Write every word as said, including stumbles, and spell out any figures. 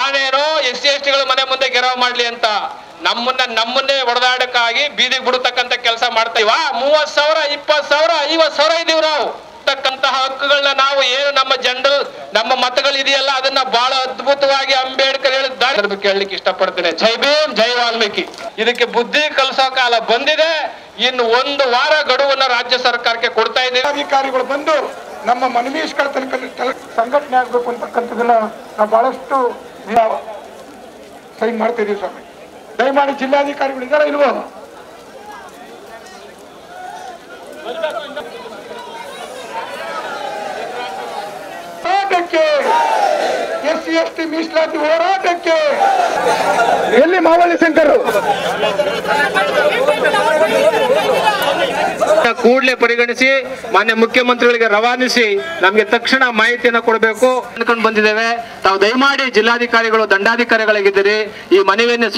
ಕಾರಣ ಏನು? S C S ಟಿಗಳ ಮನೆ ಮುಂದೆ ಗೆರವ್ ಮಾಡ್ಲಿ ಅಂತ ನಮ್ಮನ್ನ ನಮ್ಮನ್ನೇ ಹೊಡೆದಾಡಕ್ಕಾಗಿ ಬೀದಿಗೆ ಬಿಡತಕ್ಕಂತ ಕೆಲಸ ಮಾಡ್ತೀವ. ಮೂವತ್ ಸಾವಿರ ಇಪ್ಪತ್ ಸಾವಿರ ಐವತ್ ಸಾವಿರ ಇದೀವಿ ನಾವು. ತಕ್ಕಂತಹ ಹಕ್ಕುಗಳನ್ನ ನಾವು ಏನು ನಮ್ಮ ಜನರಲ್ ನಮ್ಮ ಮತಗಳಿದೆಯಲ್ಲ ಅದನ್ನ ಬಹಳ ಅದ್ಭುತವಾಗಿ ಅಂಬೇಡ್ಕರ್ ಹೇಳಿದ್ದಾರೆ. ಕೇಳಲಿಕ್ಕೆ ಇಷ್ಟಪಡ್ತೇನೆ. ಜೈ ಭೀಮ್, ಜೈ ವಾಲ್ಮೀಕಿ. ಇದಕ್ಕೆ ಬುದ್ಧಿ ಕಲಿಸೋ ಕಾಲ ಬಂದಿದೆ. ಇನ್ನು ಒಂದು ವಾರ ಗಡುವನ್ನ ರಾಜ್ಯ ಸರ್ಕಾರಕ್ಕೆ ಕೊಡ್ತಾ ಇದ್ದೀವಿ. ಅಧಿಕಾರಿಗಳು ಬಂದು ನಮ್ಮ ಮನವೀಸ್ಕರ ಸಂಘಟನೆ ಆಗ್ಬೇಕು ಅಂತಕ್ಕಂಥದ್ದನ್ನ ನಾವು ಬಹಳಷ್ಟು ಸಹಿ ಮಾಡ್ತಾ ಇದೀವಿ ಸ್ವಾಮಿ. ದಯಮಾಡಿ ಜಿಲ್ಲಾಧಿಕಾರಿಗಳು ಇದಾರ ಇಲ್ವೋ? ಹೋರಾಟಕ್ಕೆ ಎಸ್ ಸಿ ಎಸ್ ಟಿ ಮೀಸಲಾತಿ ಹೋರಾಟಕ್ಕೆ ಎಲ್ಲಿ ಮಾವಳ್ಳಿ ಶಂಕರ್ ಕೂಡಲೇ ಪರಿಗಣಿಸಿ ಮಾನ್ಯ ಮುಖ್ಯಮಂತ್ರಿಗಳಿಗೆ ರವಾನಿಸಿ ನಮಗೆ ತಕ್ಷಣ ಮಾಹಿತಿಯನ್ನು ಕೊಡಬೇಕು ಅನ್ಕೊಂಡು ಬಂದಿದ್ದೇವೆ. ತಾವು ದಯಮಾಡಿ ಜಿಲ್ಲಾಧಿಕಾರಿಗಳು ದಂಡಾಧಿಕಾರಿಗಳಾಗಿದ್ದೀರಿ. ಈ ಮನವಿಯನ್ನು